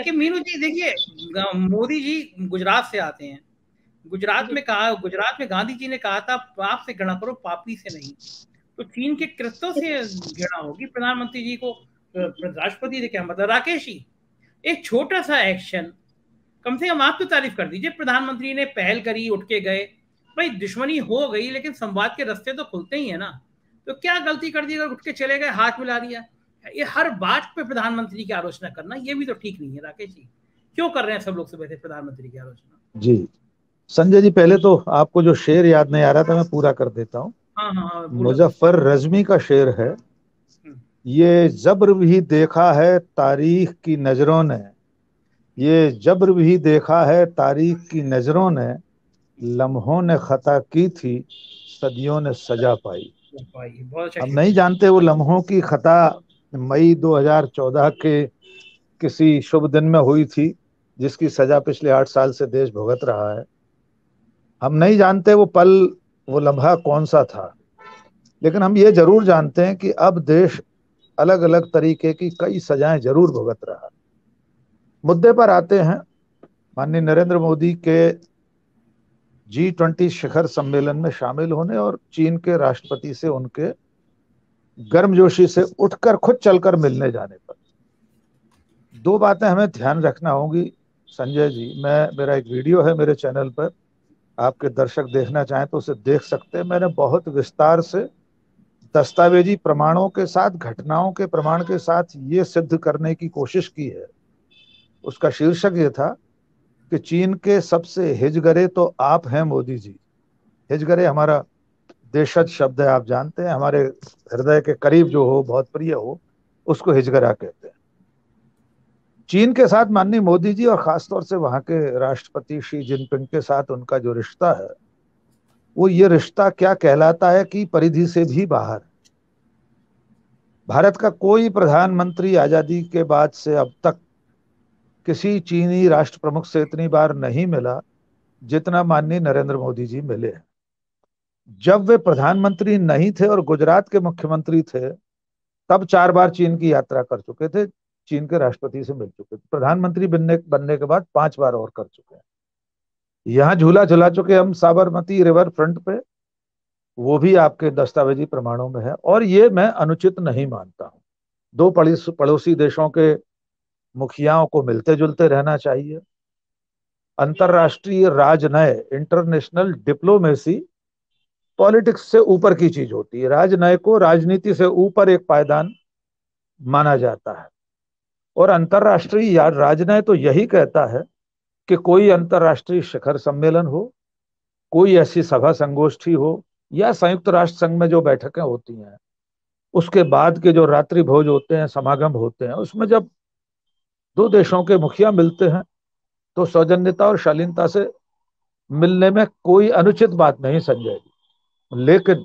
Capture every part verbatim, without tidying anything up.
लेकिन मीनू जी देखिए, मोदी जी गुजरात से आते हैं। गुजरात में कहा गुजरात में गांधी जी ने कहा था, पाप से घृणा करो, पापी से नहीं। तो चीन के कृत्यों से घृणा होगी प्रधानमंत्री जी को, राष्ट्रपति ने क्या मतलब। राकेश जी, एक छोटा सा एक्शन, कम से कम आप तो तारीफ कर दीजिए, प्रधानमंत्री ने पहल करी, उठ के गए। भाई दुश्मनी हो गई लेकिन संवाद के रास्ते तो खुलते ही है ना। तो क्या गलती कर दी अगर उठ के चले गए, हाथ मिला दिया। ये हर बात पे प्रधानमंत्री की आलोचना करना, ये भी तो ठीक नहीं है राकेश जी। क्यों कर रहे हैं सब लोग सुबह से प्रधानमंत्री की आलोचना? जी संजय जी, पहले तो आपको जो शेर याद नहीं आ रहा था मैं पूरा कर देता हूँ। हाँ हाँ हाँ, मुजफ्फर रजमी का शेर है, ये जब्र भी देखा है तारीख की नजरों ने, ये जब्र भी देखा है तारीख की नजरों ने, लम्हों ने खता की थी, सदियों ने सजा पाई। हम नहीं जानते वो लम्हों की खता मई दो हज़ार चौदह के किसी शुभ दिन में हुई थी, जिसकी सजा पिछले आठ साल से देश भुगत रहा है। हम नहीं जानते वो पल, वो लम्हा कौन सा था, लेकिन हम ये जरूर जानते हैं कि अब देश अलग अलग तरीके की कई सजाएं जरूर भुगत रहा है। मुद्दे पर आते हैं। माननीय नरेंद्र मोदी के जी ट्वेंटी शिखर सम्मेलन में शामिल होने और चीन के राष्ट्रपति से उनके गर्मजोशी से उठकर खुद चलकर मिलने जाने पर दो बातें हमें ध्यान रखना होंगी। संजय जी, मैं मेरा एक वीडियो है मेरे चैनल पर, आपके दर्शक देखना चाहें तो उसे देख सकते हैं। मैंने बहुत विस्तार से दस्तावेजी प्रमाणों के साथ, घटनाओं के प्रमाण के साथ ये सिद्ध करने की कोशिश की है। उसका शीर्षक ये था कि चीन के सबसे हिजगरे तो आप हैं मोदी जी। हिजगरे हमारा देशज शब्द है, आप जानते हैं, हमारे हृदय के करीब जो हो, बहुत प्रिय हो, उसको हिजगरा कहते हैं। चीन के साथ माननीय मोदी जी और खासतौर से वहां के राष्ट्रपति शी जिनपिंग के साथ उनका जो रिश्ता है, वो ये रिश्ता क्या कहलाता है कि परिधि से भी बाहर। भारत का कोई प्रधानमंत्री आजादी के बाद से अब तक किसी चीनी राष्ट्र प्रमुख से इतनी बार नहीं मिला जितना माननीय नरेंद्र मोदी जी मिले हैं। जब वे प्रधानमंत्री नहीं थे और गुजरात के मुख्यमंत्री थे, तब चार बार चीन की यात्रा कर चुके थे, चीन के राष्ट्रपति से मिल चुके थे। प्रधानमंत्री बनने बनने के बाद पांच बार और कर चुके हैं। यहां झूला झुला चुके हम साबरमती रिवर फ्रंट पे, वो भी आपके दस्तावेजी प्रमाणों में है, और ये मैं अनुचित नहीं मानता हूं। दो पड़ोसी देशों के मुखियाओं को मिलते जुलते रहना चाहिए। अंतरराष्ट्रीय राजनय, इंटरनेशनल डिप्लोमेसी पॉलिटिक्स से ऊपर की चीज होती है। राजनय को राजनीति से ऊपर एक पायदान माना जाता है, और अंतरराष्ट्रीय राजनय तो यही कहता है कि कोई अंतरराष्ट्रीय शिखर सम्मेलन हो, कोई ऐसी सभा संगोष्ठी हो, या संयुक्त राष्ट्र संघ में जो बैठकें होती हैं, उसके बाद के जो रात्रि भोज होते हैं, समागम होते हैं, उसमें जब दो देशों के मुखिया मिलते हैं तो सौजन्यता और शालीनता से मिलने में कोई अनुचित बात नहीं संजय जी। लेकिन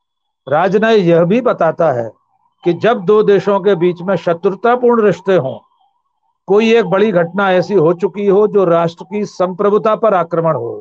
राजनय यह भी बताता है कि जब दो देशों के बीच में शत्रुतापूर्ण रिश्ते हों, कोई एक बड़ी घटना ऐसी हो चुकी हो जो राष्ट्र की संप्रभुता पर आक्रमण हो,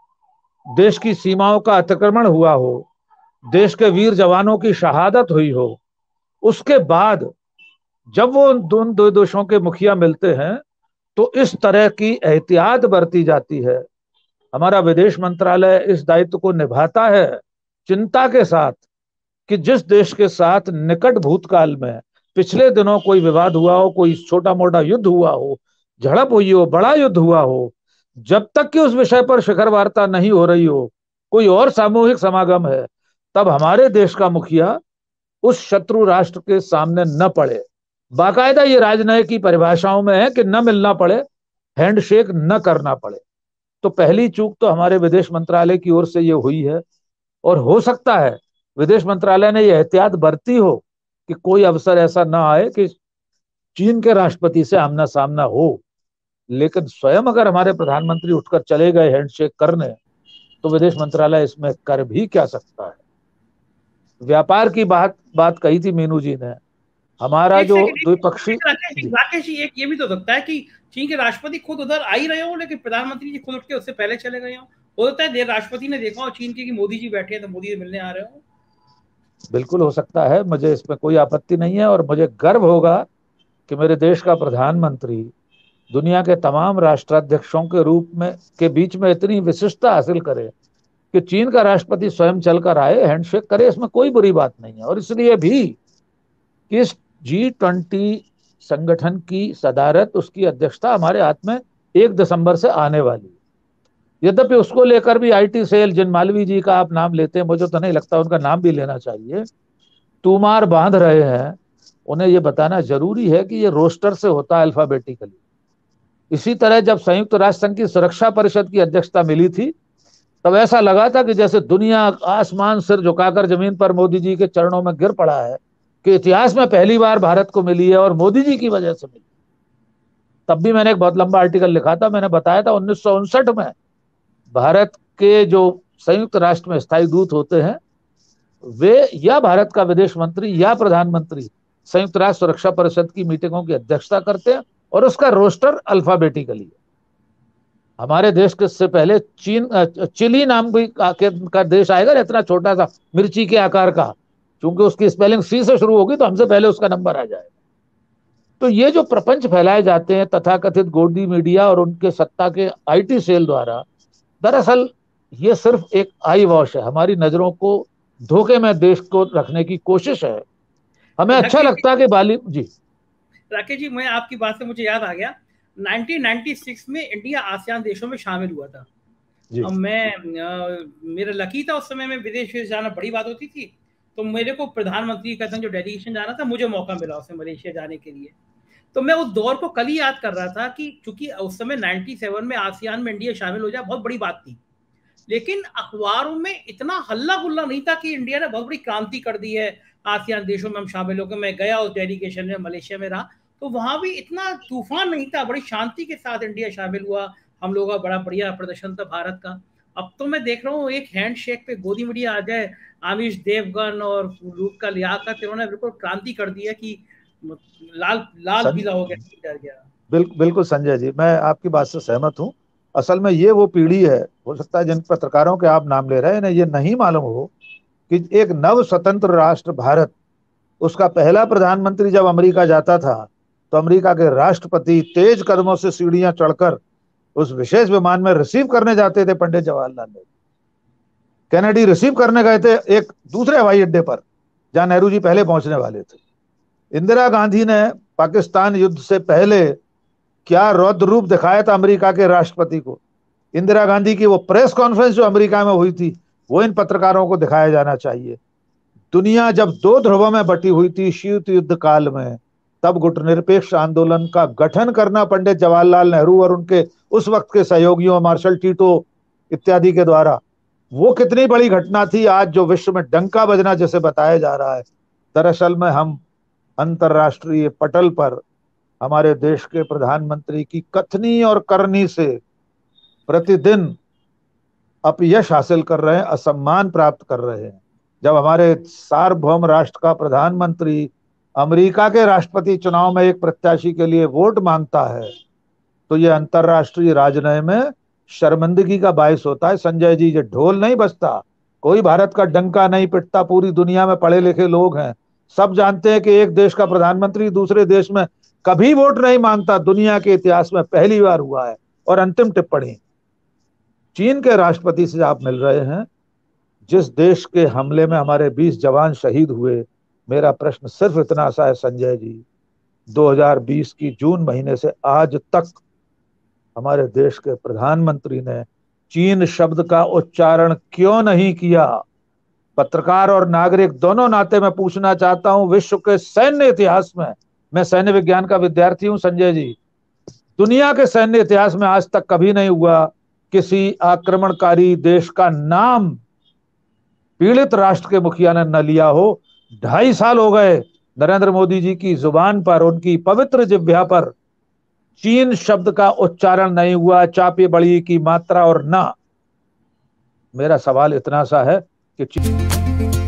देश की सीमाओं का अतिक्रमण हुआ हो, देश के वीर जवानों की शहादत हुई हो, उसके बाद जब वो दोनों दो देशों के मुखिया मिलते हैं तो इस तरह की एहतियात बरती जाती है। हमारा विदेश मंत्रालय इस दायित्व को निभाता है चिंता के साथ कि जिस देश के साथ निकट भूतकाल में पिछले दिनों कोई विवाद हुआ हो, कोई छोटा मोटा युद्ध हुआ हो, झड़प हुई हो, बड़ा युद्ध हुआ हो, जब तक कि उस विषय पर शिखर वार्ता नहीं हो रही हो, कोई और सामूहिक समागम है, तब हमारे देश का मुखिया उस शत्रु राष्ट्र के सामने न पड़े। बाकायदा ये राजनय की परिभाषाओं में है कि न मिलना पड़े, हैंडशेक न करना पड़े। तो पहली चूक तो हमारे विदेश मंत्रालय की ओर से ये हुई है, और हो सकता है विदेश मंत्रालय ने यह एहतियात बरती हो कि कोई अवसर ऐसा ना आए कि चीन के राष्ट्रपति से आमना सामना हो। लेकिन स्वयं अगर हमारे प्रधानमंत्री उठकर चले गए हैंडशेक करने, तो विदेश मंत्रालय इसमें कर भी क्या सकता है। व्यापार की बात बात कही थी मीनू जी ने, हमारा जो द्विपक्षीय, राकेश जी एक ये भी तो सकता है कि चीन के राष्ट्रपति खुद उधर आ ही रहे हो, लेकिन प्रधानमंत्री जी खुद उठ के उससे पहले चले गए हो। हो सकता है राष्ट्रपति ने देखा हो चीन के कि मोदी जी बैठे हैं तो मोदी से मिलने आ रहे हो। बिल्कुल हो सकता है, मुझे इसमें कोई आपत्ति नहीं है, और मुझे गर्व होगा कि मेरे देश का प्रधानमंत्री दुनिया के तमाम राष्ट्राध्यक्षों के रूप में के बीच में इतनी विशिष्टता हासिल करे कि चीन का राष्ट्रपति स्वयं चलकर आए, हैंडशेक करे, इसमें कोई बुरी बात नहीं है। और इसलिए भी कि इस जी ट्वेंटी संगठन की सदारत, उसकी अध्यक्षता हमारे हाथ में एक दिसंबर से आने वाली है। यद्यपि उसको लेकर भी आईटी सेल, जिन मालवीय जी का आप नाम लेते हैं, मुझे तो नहीं लगता उनका नाम भी लेना चाहिए, तूमार बांध रहे हैं। उन्हें यह बताना जरूरी है कि ये रोस्टर से होता है अल्फाबेटिकली। इसी तरह जब संयुक्त राष्ट्र संघ की सुरक्षा परिषद की अध्यक्षता मिली थी, तब ऐसा लगा था कि जैसे दुनिया आसमान सिर झुकाकर जमीन पर मोदी जी के चरणों में गिर पड़ा है कि इतिहास में पहली बार भारत को मिली है और मोदी जी की वजह से मिली। तब भी मैंने एक बहुत लंबा आर्टिकल लिखा था, मैंने बताया था उन्नीस सौ उनसठ में भारत के जो संयुक्त राष्ट्र में स्थायी दूत होते हैं, वे या भारत का विदेश मंत्री या प्रधानमंत्री संयुक्त राष्ट्र सुरक्षा परिषद की मीटिंगों की अध्यक्षता करते हैं और उसका रोस्टर अल्फाबेटिकली है। हमारे देश के से पहले चीन, चिली नाम भी का, का देश आएगा, इतना छोटा सा मिर्ची के आकार का, क्योंकि उसकी स्पेलिंग सी से शुरू होगी तो हमसे पहले उसका नंबर आ जाएगा। तो ये जो प्रपंच फैलाए जाते हैं तथाकथित गोदी मीडिया और उनके सत्ता के आईटी सेल द्वारा, दरअसल ये सिर्फ एक आई वॉश है, हमारी नजरों को धोखे में देश को रखने की कोशिश है। हमें अच्छा लगता है कि बाली जी राकेश जी, मैं आपकी बात से मुझे याद आ गया, नाइनटीन नाइंटी सिक्स में इंडिया आसियान देशों में शामिल हुआ था। अब मैं आ, मेरा लकी था उस समय में, विदेश विदेश जाना बड़ी बात होती थी, तो मेरे को प्रधानमंत्री का जो डेलीगेशन जाना था, मुझे मौका मिला उसमें मलेशिया जाने के लिए। तो मैं उस दौर को कल ही याद कर रहा था कि चूंकि उस समय सत्तानवे में आसियान में इंडिया शामिल हो जाए बहुत बड़ी बात थी, लेकिन अखबारों में इतना हल्ला गुल्ला नहीं था कि इंडिया ने बहुत बड़ी क्रांति कर दी है, आसियान देशों में हम शामिल हो गए। मैं गया उस डेलीगेशन में, मलेशिया में रहा, तो वहां भी इतना तूफान नहीं था, बड़ी शांति के साथ इंडिया शामिल हुआ। हम लोगों का बड़ा बढ़िया प्रदर्शन था भारत का। अब तो मैं देख रहा हूँ एक हैंडशेक पे गोदी मीडिया आ जाए, आमिष देवगन और रूप का लियाकत, इन्होंने बिल्कुल क्रांति कर दी है कि लाल लाल पीला हो गया, डर गया। बिल्कुल बिल्कुल संजय जी, मैं आपकी बात से सहमत हूँ। असल में ये वो पीढ़ी है, हो सकता है जिन पत्रकारों के आप नाम ले रहे हैं ना, ये नहीं मालूम हो कि एक नव स्वतंत्र राष्ट्र भारत, उसका पहला प्रधानमंत्री जब अमेरिका जाता था तो अमेरिका के राष्ट्रपति तेज कदमों से सीढ़ियां चढ़कर उस विशेष विमान में रिसीव करने जाते थे पंडित जवाहरलाल नेहरू। कैनेडी रिसीव करने गए थे एक दूसरे हवाई अड्डे पर जहां नेहरू जी पहले पहुंचने वाले थे। इंदिरा गांधी ने पाकिस्तान युद्ध से पहले क्या रौद्र रूप दिखाया था अमेरिका के राष्ट्रपति को। इंदिरा गांधी की वो प्रेस कॉन्फ्रेंस जो अमेरिका में हुई थी, वो इन पत्रकारों को दिखाया जाना चाहिए। दुनिया जब दो ध्रुवों में बटी हुई थी शीत युद्ध काल में, तब गुटनिरपेक्ष आंदोलन का गठन करना पंडित जवाहरलाल नेहरू और उनके उस वक्त के सहयोगियों मार्शल टीटो इत्यादि के द्वारा, वो कितनी बड़ी घटना थी। आज जो विश्व में डंका बजना जैसे बताया जा रहा है, दरअसल में हम अंतरराष्ट्रीय पटल पर हमारे देश के प्रधानमंत्री की कथनी और करनी से प्रतिदिन अपयश हासिल कर रहे हैं, असम्मान प्राप्त कर रहे हैं। जब हमारे सार्वभौम राष्ट्र का प्रधानमंत्री अमेरिका के राष्ट्रपति चुनाव में एक प्रत्याशी के लिए वोट मांगता है, तो यह अंतरराष्ट्रीय राजनीति में शर्मिंदगी का बायस होता है। संजय जी, ये ढोल नहीं बजता, कोई भारत का डंका नहीं पिटता, पूरी दुनिया में पढ़े लिखे लोग हैं, सब जानते हैं कि एक देश का प्रधानमंत्री दूसरे देश में कभी वोट नहीं मांगता, दुनिया के इतिहास में पहली बार हुआ है। और अंतिम टिप्पणी, चीन के राष्ट्रपति से आप मिल रहे हैं, जिस देश के हमले में हमारे बीस जवान शहीद हुए। मेरा प्रश्न सिर्फ इतना सा है संजय जी, दो हज़ार बीस की जून महीने से आज तक हमारे देश के प्रधानमंत्री ने चीन शब्द का उच्चारण क्यों नहीं किया? पत्रकार और नागरिक दोनों नाते मैं पूछना चाहता हूं, विश्व के सैन्य इतिहास में, मैं सैन्य विज्ञान का विद्यार्थी हूं संजय जी, दुनिया के सैन्य इतिहास में आज तक कभी नहीं हुआ किसी आक्रमणकारी देश का नाम पीड़ित राष्ट्र के मुखिया ने न लिया हो। ढाई साल हो गए नरेंद्र मोदी जी की जुबान पर, उनकी पवित्र जिह्वा पर चीन शब्द का उच्चारण नहीं हुआ, चापे बड़ी की मात्रा और ना। मेरा सवाल इतना सा है कि